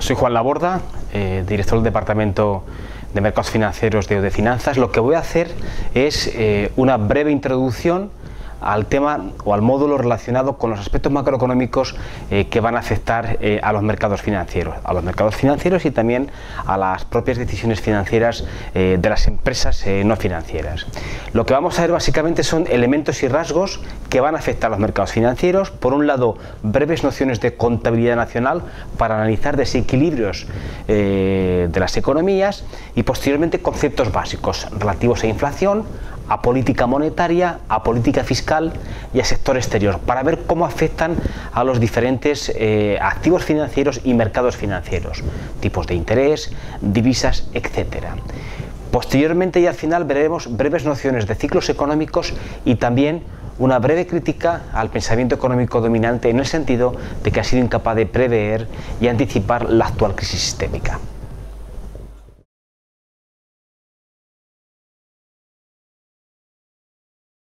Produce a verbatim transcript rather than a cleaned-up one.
Soy Juan Laborda, eh, director del Departamento de Mercados Financieros de ODE Finanzas. Lo que voy a hacer es eh, una breve introducción al tema o al módulo relacionado con los aspectos macroeconómicos eh, que van a afectar eh, a los mercados financieros, a los mercados financieros y también a las propias decisiones financieras eh, de las empresas eh, no financieras. Lo que vamos a ver básicamente son elementos y rasgos que van a afectar a los mercados financieros. Por un lado, breves nociones de contabilidad nacional para analizar desequilibrios eh, de las economías y posteriormente conceptos básicos relativos a inflación, a política monetaria, a política fiscal y a sector exterior, para ver cómo afectan a los diferentes eh, activos financieros y mercados financieros, tipos de interés, divisas, etcétera. Posteriormente y al final veremos breves nociones de ciclos económicos y también una breve crítica al pensamiento económico dominante en el sentido de que ha sido incapaz de prever y anticipar la actual crisis sistémica.